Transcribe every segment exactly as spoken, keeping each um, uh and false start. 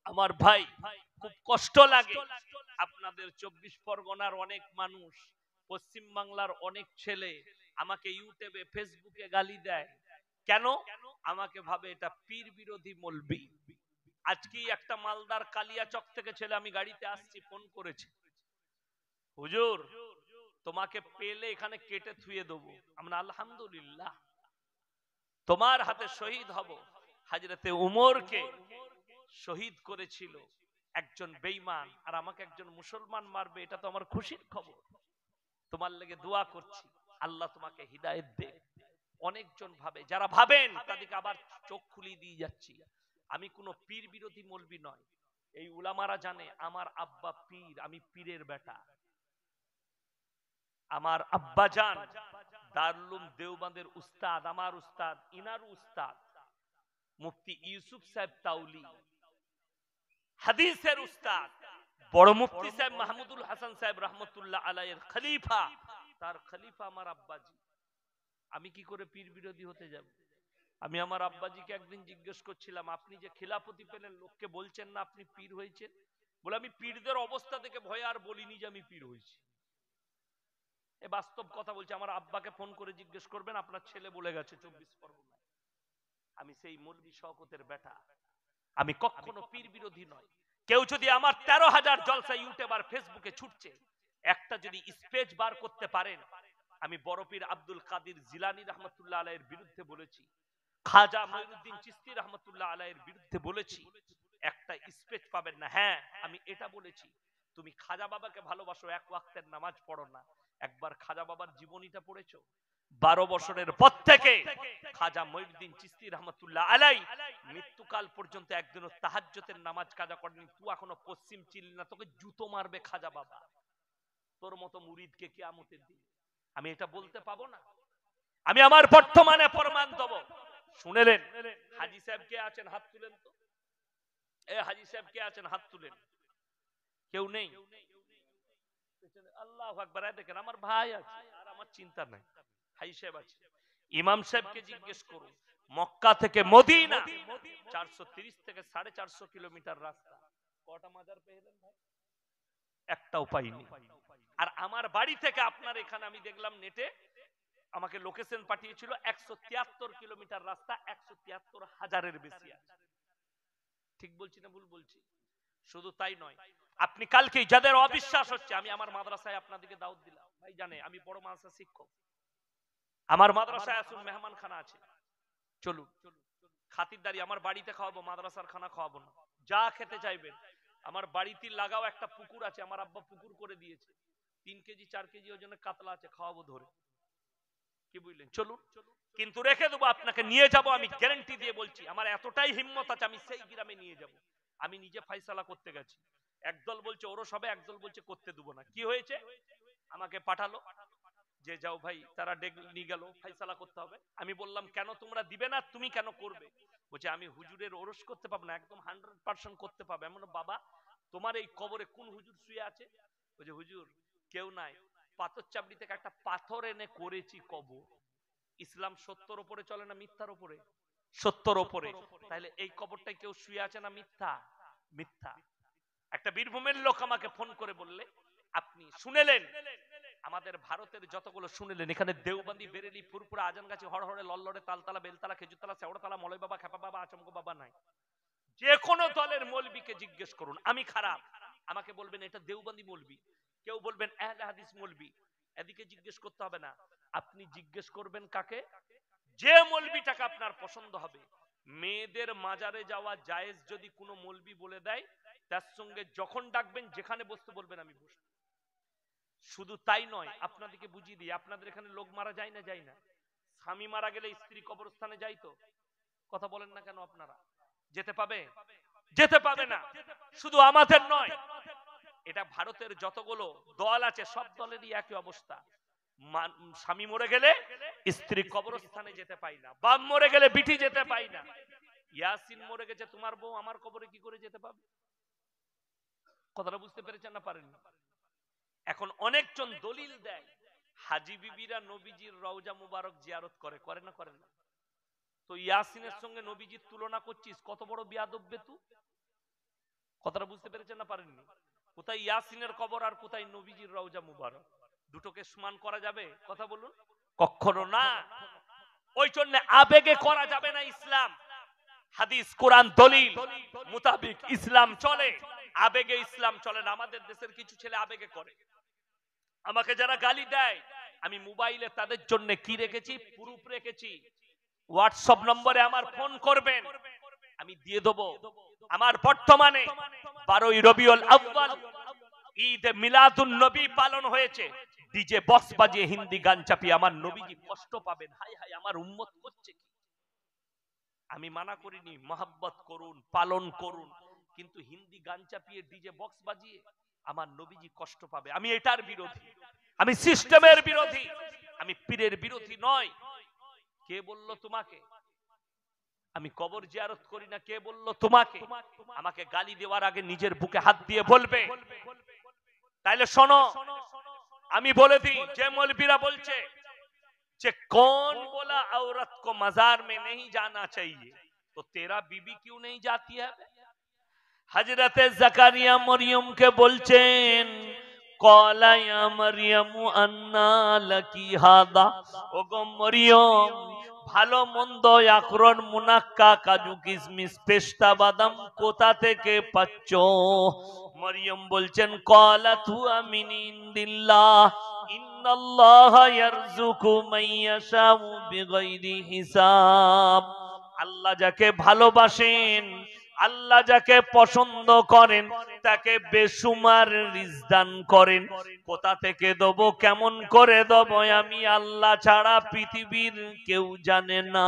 আমার ভাই খুব কষ্ট লাগে, আপনাদের চব্বিশ পরগনার অনেক মানুষ, পশ্চিম বাংলার অনেক ছেলে আমাকে ইউটিউবে ফেসবুকে গালি দেয়। কেন? আমাকে ভাবে এটা পীর বিরোধী মৌলবি। আজকেই একটা মালদার কালিয়াচক থেকে ছেলে, আমি গাড়িতে আসছি, ফোন করেছে, হুজুর তোমাকে পেলে এখানে কেটে থুয়ে দেবো। আমরা আলহামদুলিল্লাহ, তোমার হাতে শহীদ হব। হযরতে উমরকে শহীদ করেছিল একজন বেঈমান, আর আমাকে একজন মুসলমান মারবে, এটা তো আমার খুশির খবর। তোমার লেগে দোয়া করছি, আল্লাহ তোমাকে হিদায়েত দেক। অনেকজন ভাবে, যারা ভাবেন তাদেরকে আবার চোখ খুলিয়ে দিয়ে যাচ্ছি, আমি কোনো পীর বিরোধী মৌলবি নয়। এই উলামারা জানে আমার আব্বা পীর, আমি পীরের বেটা। আমার আব্বা জান দারুল উলুম দেওবন্দের উস্তাদ, আমার উস্তাদ, ইনার উস্তাদ মুফতি ইউসুফ সাহেব তাউলি, হাদিসের উস্তাদ, বড় মুফতি সাহেব মাহমুদুল হাসান সাহেব রহমতুল্লাহ আলাইহির খলিফা, তার খলিফা আমার আব্বাজি। আমি কি করে পীর বিরোধী হতে যাব? আমি আমার আব্বাজিকে একদিন জিজ্ঞেস করছিলাম, আপনি যে খিলাফতি পেলেন, লোককে বলছেন না আপনি পীর হয়েছেন? বলে, আমি পীরদের অবস্থা দেখে ভয়ে আর বলিনি যে আমি পীর হয়েছি। এ বাস্তব কথা বলছি। আমার আব্বাকে ফোন করে জিজ্ঞেস করবেন, আপনার ছেলে বলে গেছে চব্বিশ পরগনায়। আমি সেই মৌলভী শওকতের বেটা, আমি কখনো পীর বিরোধী নয়। কেউ যদি আমার তেরো হাজার জলসা ইউটিউব আর ফেসবুকে ছুটছে, একটা যদি স্পেচ বার করতে পারেন, আমি বড় পীর আব্দুল কাদির জিলানী রহমতুল্লাহ আলাইহির বিরুদ্ধে বলেছি, খাজা মঈনুদ্দিন চিশতি রহমতুল্লাহ আলাইহির বিরুদ্ধে বলেছি, একটা স্পেচ পাবেন না। হ্যাঁ, আমি এটা বলেছি, তুমি খাজা বাবাকে ভালোবাসো, এক ওয়াক্তের নামাজ পড়ো না। একবার খাজা বাবার জীবনীটা পড়েছো? বারো বছরের পর থেকে খাজা মঈনুদ্দিন চিশতি রহমতুল্লাহ আলাইহি মৃত্যুকাল পর্যন্ত একদিনও তাহাজ্জুদের নামাজ কাজা করেনি। তুই এখনো পশ্চিম চিনলি না, তোকে জুতো মারবে খাজা বাবা। তোর মতো মুরিদকে কিয়ামতের দিন আমি এটা বলতে পাবো না? আমি আমার বর্তমানে প্রমাণ দেব। শুনেলেন? হাজী সাহেব কে আছেন? হাত তুলেন তো। এ হাজী সাহেব কে আছেন? হাত তুলেন। কেউ নেই? আল্লাহু আকবার। দেখেন আমার ভাই আছে, আর আমার চিন্তা নাই। হাজী সাহেব আছে। ইমাম সাহেবকে জিজ্ঞেস করুন, মক্কা থেকে মদিনা চারশো তিরিশ থেকে সাড়ে চারশো কিলোমিটার রাস্তা, কটা মাজার পেলেন ভাই? একটাও পাইনি। আর আমার বাড়ি থেকে আপনার এখানে আমি দেখলাম নেটে, আমাকে লোকেশন পাঠিয়েছিল, একশো তিয়াত্তর কিলোমিটার রাস্তা, একশো তিয়াত্তর হাজারের বেশি আছে। ঠিক বলছি না ভুল বলছি? শুধু তাই নয়, আপনি কালকেই যাদের অবিশ্বাস হচ্ছে, আমি আমার মাদ্রাসায় আপনাদেরকে দাওয়াত দিলাম। ভাই জানে আমি বড় মাদ্রাসা শিক্ষক, আমার মাদ্রাসায় আসুন, মেহমান খানা আছে, চলুন। খাতিরদারি আমার বাড়িতে খাওয়াবো, মাদ্রাসার খানা খাওয়াবো না। যা খেতে চাইবেন, আমার বাড়িতে লাগাও একটা পুকুর আছে, আমার আব্বা পুকুর করে দিয়েছে, তিন কেজি চার কেজি ওজনের কাতলা আছে, খাওয়াবো ধরে। কি বুঝলেন? চলুন। কিন্তু রেখে দেবো, আপনাকে নিয়ে যাব, আমি গ্যারান্টি দিয়ে বলছি, আমার এতটাই হিম্মত আছে, আমি সেই গ্রামে নিয়ে যাব। আমি নিজে ফাইসালা করতে গেছি, একদল বলছে ওরস হবে, একদল বলছে করতে দেবো না। কি হয়েছে? আমাকে পাঠালো যে যাও ভাই, তারা নিয়ে গেল, ফাইসালা করতে হবে। আমি বললাম কেন তোমরা দিবে না, তুমি কেন করবে? বলছে আমি হুজুরের ওরস করতে পাবো না। একদম হান্ড্রেড পার্সেন্ট করতে পাবে। এমন বাবা, তোমার এই কবরে কোন হুজুর শুয়ে আছে? বলছে হুজুর কেউ নাই, পাথর চাপড়ি থেকে একটা পাথর এনে করেছি কবর। ইসলাম সত্যর উপরে চলে না মিথ্যার উপরে? সত্যর উপরে। তাহলে এই কবরটাই কেউ শুয়ে আছে না মিথ্যা? মিথ্যা। একটা বীরভূমের লোক আমাকে ফোন করে বললে, আপনি শুনেলেন আমাদের ভারতের যতগুলো শুনেলেন, এখানে দেওবন্দি, বেরেলি, ফুরপুরা, আজানগাছি, হড়হড়ে, লল্লড়ে, তালতলা, বেলতলা, খেজুরতলা, শেওড়াতলা, মলয় বাবা, খেপা বাবা, আচমক বাবা নাই। যে কোনো দলের মৌলবীকে জিজ্ঞেস করুন, আমি খারাপ, আমাকে বলবেন এটা দেওবন্দি মৌলবী, কেউ বলবেন আহলে হাদিস মৌলবী। এদিকে জিজ্ঞেস করতে হবে না, আপনি জিজ্ঞেস করবেন কাকে? যে মৌলবীটাকে আপনার পছন্দ হবে। মেয়েদের মাজারে যাওয়া জায়েজ যদি কোনো মৌলবী বলে দেয়, তার সঙ্গে যখন ডাকবেন যেখানে বসতে বলবেন আমি বসবো। শুধু তাই নয়, আপনাদেরকে বুঝিয়ে দিই, আপনাদের এখানে লোক মারা যায় না যায় না? স্বামী মারা গেলে স্ত্রী কবরস্থানে যাই তো? কথা বলেন না কেন আপনারা? যেতে পাবে? যেতে পাবে না। শুধু আমাদের নয়, এটা ভারতের যতগুলো দল আছে সব দলেরই একই অবস্থা। স্বামী মরে গেলে স্ত্রী কবরস্থানে যেতে পাই না, বাপ মরে গেলে বিটি যেতে পাই না। ইয়াসিন মরে গেছে, তোমার বউ আমার কবরে কি করে যেতে পাবে? কথাটা বুঝতে পেরেছেন না পারেন? এখন অনেকজন দলিল দেয়, হাজি বিবিরা নবীজির রওজা মুবারক জিয়ারত করে, করে না করে না? তো ইয়াসিনের সঙ্গে নবীজির তুলনা করছিস, কত বড় বিয়াদব বে তুই? কথাটা বুঝতে পেরেছেন না পারেননি? কোথায় ইয়াসিনের কবর আর কোথায় নবীজির রওজা মুবারক, দুটোকে সমান করা যাবে? কথা বলুন, কখনো না। ওই জন্য আবেগে করা যাবে না ইসলাম। হাদিস কোরআন দলিল মোতাবেক ইসলাম চলে, আবেগে ইসলাম চলে না। আমাদের দেশের কিছু ছেলে আবেগে করে। আমাকে যারা গালি দেয়, আমি মোবাইলে তাদের জন্য কি রেখেছি, প্রুফ রেখেছি। হোয়াটসঅ্যাপ নম্বরে আমার ফোন করবেন, আমি দিয়ে দেবো। আমার বর্তমানে বারোই রবিউল আউয়াল ঈদ মিলাদুন নবী পালন হয়েছে, ডিজে বক্স বাজিয়ে হিন্দি গান চাপিয়ে আমার নবীজি কষ্ট পাবেন। হাই হাই, আমার উম্মত করছে কি? আমি মানা করিনি, মহব্বত করুন, পালন করুন, কিন্তু হিন্দি গান চাপিয়ে ডিজে বক্স বাজিয়ে আমার নবীজি কষ্ট পাবে। আমি এটার বিরোধী, আমি সিস্টেমের বিরোধী, আমি পীরের বিরোধী নয়। কে বললো তোমাকে আমি কবর জিয়ারত করি না? কে বললো তোমাকে? আমাকে গালি দেওয়ার আগে নিজের বুকে হাত দিয়ে বলবে। তাইলে শোনো, আমি বলে দিই, যে মৌলবীরা বলছে যে कौन बोला औरत को मजार में नहीं जाना चाहिए, तो तेरा बीबी क्यों नहीं जाती है? हजरत जकारिया मरियम के बोलছেন কলা ইয়া মরিয়ম আন্না লাকি হাদা, ওগো মরিয়ম ভালো মন্দ আকরন মুনাক্কা কাজু কিশমিশ পেস্তা বাদাম কোথা থেকে পাচ্ছো? মরিয়ম বলছেন কলা তুয়া মিন ইনদিল্লাহ ইন্নাল্লাহা ইয়ারযুকু মান ইয়াশাউ বিগাইরি হিসাব। আল্লাহ যাকে ভালোবাসেন, আল্লাহ যাকে পছন্দ করেন, তাকে বেসুমার রিজক দান করেন। কোথা থেকে দেব, কেমন করে দেব, আমি আল্লাহ ছাড়া পৃথিবীর কেউ জানে না।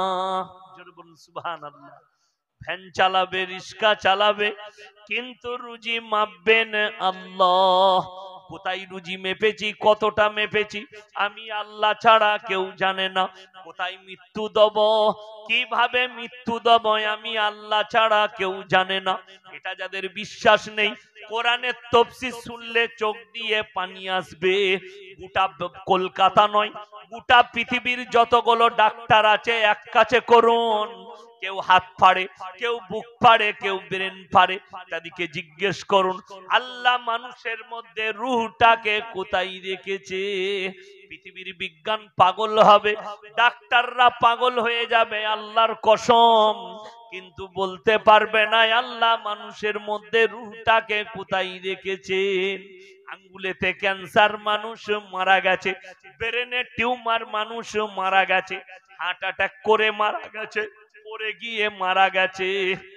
জোরে বলুন সুবহানাল্লাহ। ভ্যান চালাবে, রিক্সা চালাবে, কিন্তু রুজি মাপবেন আল্লাহ। কোথায় রুজি মেপেছি, কতটা মেপেছি, আমি আল্লাহ ছাড়া কেউ জানে না। কোথায় মৃত্যু দেব, কিভাবে মৃত্যু দেব, আমি আল্লাহ ছাড়া কেউ জানে না। এটা যাদের বিশ্বাস নেই, কোরআনের তাফসীর শুনলে চোখ দিয়ে পানি আসবে। গোটা কলকাতা নয়, গোটা পৃথিবীর যতগুলো ডাক্তার আছে এক কাছে করুন, কেউ হাত ফাড়ে, কেউ বুক ফাড়ে, কেউ ব্রেন ফাড়ে, তাদেরকে জিজ্ঞেস করুন আল্লাহ মানুষের মধ্যে রূহটাকে কোথায় রেখেছে। পৃথিবীর বিজ্ঞান পাগল হবে, ডাক্তাররা পাগল হয়ে যাবে আল্লাহর কসম, কিন্তু বলতে পারবে না আল্লাহ মানুষের মধ্যে রূহটাকে কোথায় রেখেছে। আঙ্গুলেতে ক্যান্সার, মানুষ মারা গেছে। ব্রেনে টিউমার, মানুষ মারা গেছে। হার্ট অ্যাটাক করে মারা গেছে, পড়ে গিয়ে মারা গেছে।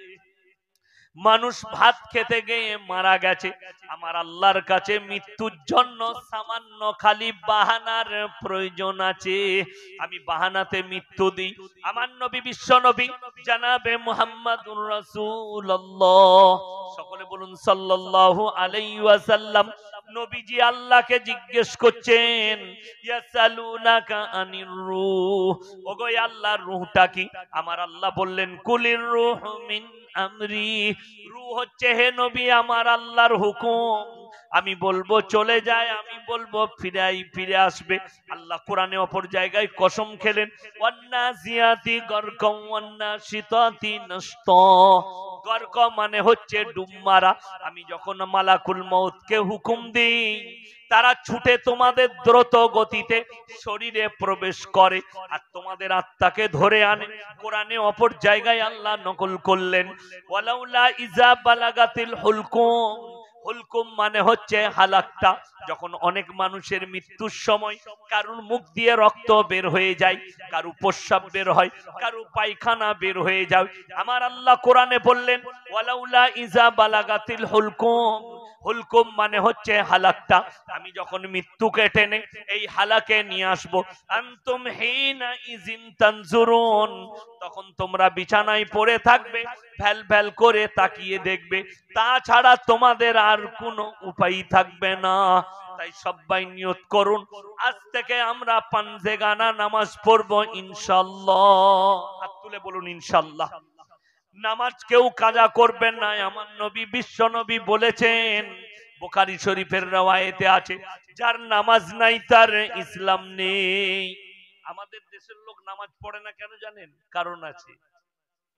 মানুষ ভাত খেতে গিয়ে মারা গেছে। আমার আল্লাহর কাছে মৃত্যুর জন্য সামান্য খালি বাহানার প্রয়োজন আছে। আমি বাহানাতে মৃত্যু দিই। আমার নবী, বিশ্ব নবী জানাবে মুহাম্মাদুর রাসূলুল্লাহ, সকলে বলুন সাল্লাল্লাহু আলাইহি ওয়াসাল্লাম। নবীজি আল্লাহকে জিজ্ঞেস করছেন, ইয়াসালুনাকা আনির রূহ, ওগো আল্লাহর রূহটা কি? আমার আল্লাহ বললেন কুলির রূহু মিন আমরি, রূহ হচ্ছে হে নবী আমার আল্লাহর হুকুম। আমি বলবো চলে যায়, আমি বলবো ফিরাই ফিরে আসবে। আল্লাহ কোরআনে অপর জায়গায় কসম খেলেন, ওয়ান্নাজিয়াতি গরকম ওয়ান্নাশিতাতি নাশতা। গরক মানে হচ্ছে ডুব মারা। আমি যখন মালাকুল মউতকে হুকুম দিই, তারা ছুটে তোমাদের দ্রুত গতিতে শরীরে প্রবেশ করে আর তোমাদের আত্মাকে ধরে আনে। কোরআনে অপর জায়গায় আল্লাহ নকল করলেন, ওয়ালাউলা ইজা বালাগাতিল হুলকুম। হুলকুম মানে হচ্ছে হালাকটা। যখন অনেক মানুষের মৃত্যুর সময় কারুর মুখ দিয়ে রক্ত বের হয়ে যায়, কারু প্রস্রাব বের হয়, কারু পায়খানা বের হয়ে যায়, আমার আল্লাহ কোরআনে বললেন ওয়ালাউলা ইজা বালাগাতিল হুলকুম। হুলকুম মানে হচ্ছে হালাকটা। আমি যখন মৃত্যুকে টেনে এই হালাকে নিয়ে আসবো, আনতুম হিনা ইজিন তানজুরুন, তখন তোমরা বিছানায় পড়ে থাকবে, ভ্যাল ভ্যাল করে তাকিয়ে দেখবে, তাছাড়া তোমাদের আর কোনো উপায় থাকবে না। তাই সবাই নিয়ত করুন, আজ থেকে আমরা পাঞ্জেগানা নামাজ পড়বো ইনশাআল্লাহ। হাত তুলে বলুন ইনশাআল্লাহ। নামাজ কেউ কাজা করবেন না। আমার নবী, বিশ্ব নবী বলেছেন, বুখারী শরীফের রওয়ায়েতে আছে, যার নামাজ নাই তার ইসলাম নেই। আমাদের দেশের লোক নামাজ পড়ে না কেন জানেন? কারণ আছে।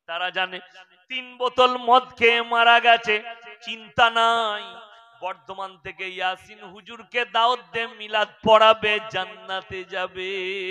তারা জানে তিন বোতল মদ খেয়ে মারা গেছে, চিন্তা নাই, বর্ধমান থেকে ইয়াসিন হুজুরকে দাওয়াত দে, মিলাদ পড়াবে, জান্নাতে যাবে।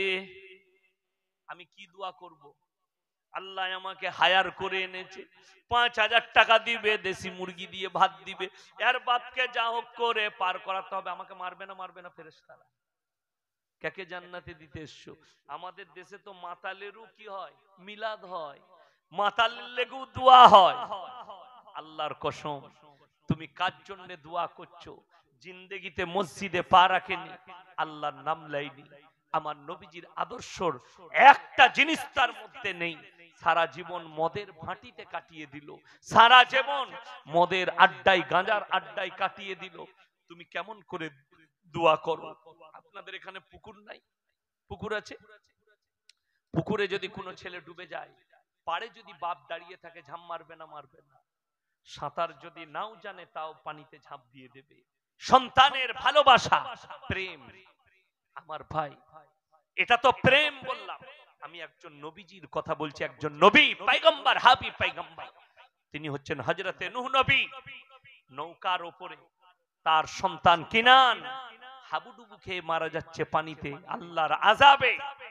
আমি কি দোয়া করব? আল্লাহ আমাকে হায়ার করে এনেছে, পাঁচ হাজার টাকা দিবে, দেশি মুরগি দিয়ে ভাত দিবে, এর বাপকে যা হোক করে পার করাতে হবে। আমাকে মারবে না মারবে না ফেরেশতারা? কাকে জান্নাতে দিতে এসছো? আমাদের দেশে তো মাতালেরও কি হয়, মিলাদ হয়, মাতালের লেগেও দোয়া হয়। আল্লাহর কসম, তুমি কার জন্য দোয়া করছো? জিন্দেগিতে মসজিদে পা রাখেনি, আল্লাহর নাম লাইনি, আমার নবীজির আদর্শর একটা জিনিস তার মধ্যে নেই, সারা জীবন মদের ভাটিতে কাটিয়ে দিল, সারা জীবন মদের আড্ডায়, গাঁজার আড্ডায় কাটিয়ে দিল। তুমি কেমন করে দোয়া করো? আপনাদের এখানে পুকুর নাই? পুকুর আছে? পুকুরে যদি কোনো ছেলে ডুবে যায়, পাড়ে যদি বাপ দাঁড়িয়ে থাকে, ঝাঁপ মারবে না মারবে না? সাঁতার যদি নাও জানে তাও পানিতে ঝাঁপ দিয়ে দেবে। সন্তানের ভালোবাসা, প্রেম। আমার ভাই, এটা তো প্রেম বললাম। আমি একজন নবীজির কথা বলছি, একজন নবী, পয়গম্বর, হাবিব পয়গম্বর, তিনি হচ্ছেন হযরতে নূহ নবী। নৌকার উপরে তার সন্তান কিনান হাবুডুবু খেয়ে মারা যাচ্ছে পানিতে, আল্লাহর আযাবে।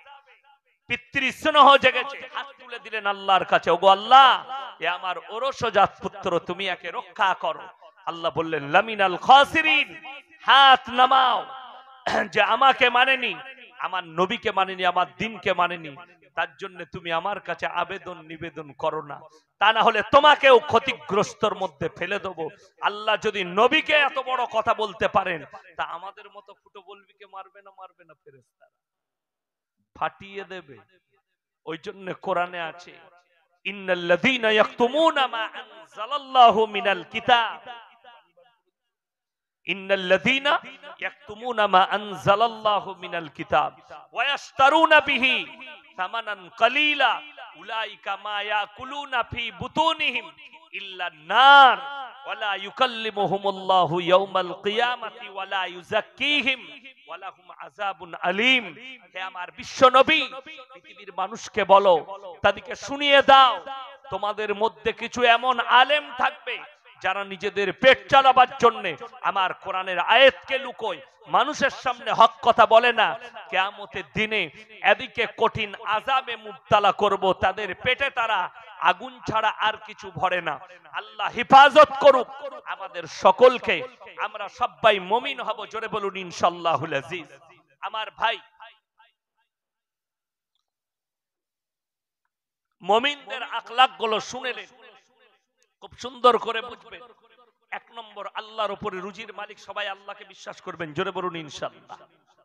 পিতৃস্নেহ জেগেছে, হাত তুলে দিলেন আল্লাহর কাছে, ওগো আল্লাহ, এ আমার ওরসজাত পুত্র, তুমি একে রক্ষা করো। আল্লাহ বললেন লামিনাল খাসিরিন, হাত নামাও। যে আমাকে মানেনি, আমার নবীকে মানেনি, আমার দ্বীনকে মানেনি, তার জন্য তুমি আমার কাছে আবেদন নিবেদন করো না, তা না হলে তোমাকেও ক্ষতিগ্রস্তর মধ্যে ফেলে দেবো। আল্লাহ যদি নবীকে এত বড় কথা বলতে পারেন, তা আমাদের মতো ফুটো বলবিকে মারবে না মারবে না ফেরেশতারা? ফাটিয়ে দেবে। ওই জন্য কোরআনে আছে, ইন্নাল্লাযীনা ইয়াকতুমুনা মা আনজালাল্লাহু মিনাল কিতাব, ইন্নাল্লাযীনা ইয়াকতুমুনা মা আনজালাল্লাহু মিনাল কিতাব ওয়া ইয়াশতারুনা বিহি সামানান কালীলা উলাইকা মা ইয়াকুলুনা ফি বুতুনিহিম ইল্লান নার ওয়া লা ইউকাল্লিমুহুমুল্লাহু ইয়াওমাল কিয়ামাতি ওয়া লা ইউযাক্কিহিম ওয়া লাহুম আযাবুন আলীম। হে আমার বিশ্ব নবী, পৃথিবীর মানুষকে বলো, তাদেরকে শুনিয়ে দাও, তোমাদের মধ্যে কিছু এমন আলেম থাকবে যারা নিজেদের পেট চালাবার জন্য আমার কোরআনের আয়াতকে লুকোয়, মানুষের সামনে হক কথা বলে না। কিয়ামতের দিনে এদিকে কঠিন আযাবে মুবতালা করব, তাদের পেটে তারা আগুন ছাড়া আর কিছু ভরে না। আল্লাহ হেফাজত করুক আমাদের সকলকে, আমরা সবাই মুমিন হব, জোরে বলুন ইনশাআল্লাহুল আজিজ। আমার ভাই, মুমিনদের আখলাক গুলো শুনেলেন, খুব সুন্দর করে বুঝবেন। এক নম্বর, আল্লাহর উপরে রুজির মালিক, সবাই আল্লাহকে বিশ্বাস করবেন, জোরে বলুন ইনশাআল্লাহ।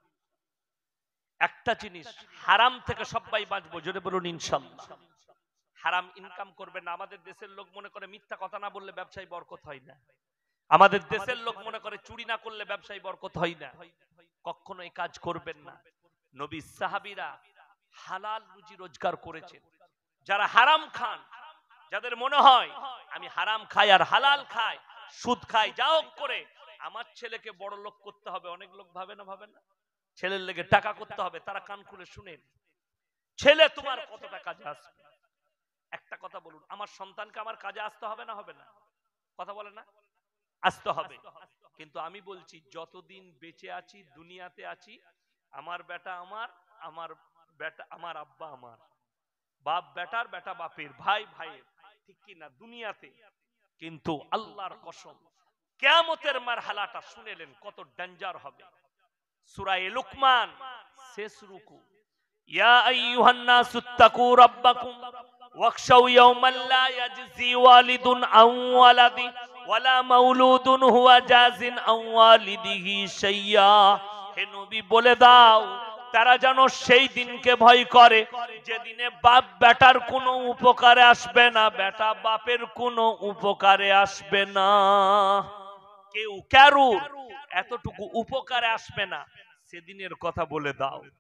একটা জিনিস, হারাম থেকে সবাই বাঁচবো, জোরে বলুন ইনশাআল্লাহ। হারাম ইনকাম করবেন না। আমাদের দেশের লোক মনে করে মিথ্যা কথা না বললে ব্যবসায় বরকত হয় না। আমাদের দেশের লোক মনে করে চুরি না করলে ব্যবসায় বরকত হয় না। কখনো এই কাজ করবেন না। নবী সাহাবীরা হালাল রুজি রোজগার করেছেন। যারা হারাম খান, যাদের মনে হয় আমি হারাম খাই আর হালাল খাই, সুদ খাই, যাও করে আমার ছেলেকে বড় লোক করতে হবে, অনেক লোক ভাবে না ভাবে না ছেলের লেগে টাকা করতে হবে, তারা কান খুলে শুনেন, ছেলে তোমার কতটা কাজে আসবে। একটা কথা বলুন, আমার সন্তানকে আমার কাজে আসতে হবে না হবে না? কথা বলে না? আসতে হবে। কিন্তু আমি বলছি, যতদিন বেঁচে আছি, দুনিয়াতে আছি, আমার বেটা আমার, আমার বেটা আমার, আব্বা আমার, বাপ বেটার, বেটা বাপের, ভাই ভাইয়ের, ঠিক কি না দুনিয়াতে। কিন্তু আল্লাহর কসম, কিয়ামতের মারহালাটা শুনেলেন কত ডেঞ্জার হবে। সূরা লুকমান শেষ রুকু, ইয়া আইয়ুহান নাসুত্তাকু রাব্বাকুম ওয়াখশাউ ইয়াওমান লা ইয়াজজি ওয়ালিদুন আন ওয়ালাদি ওয়ালা মাউলুদুন হুয়া জাযিন আন ওয়ালিদিহি শাইয়্যা। হে নবী বলে দাও, তারা যেন সেই দিনকে ভয় করে যেদিনে বাপ বেটার কোনো উপকারে আসবে না, বেটা বাপের কোনো উপকারে আসবে না, কেউ কারুর এতটুকু উপকারে আসবে না, সেদিনের কথা বলে দাও।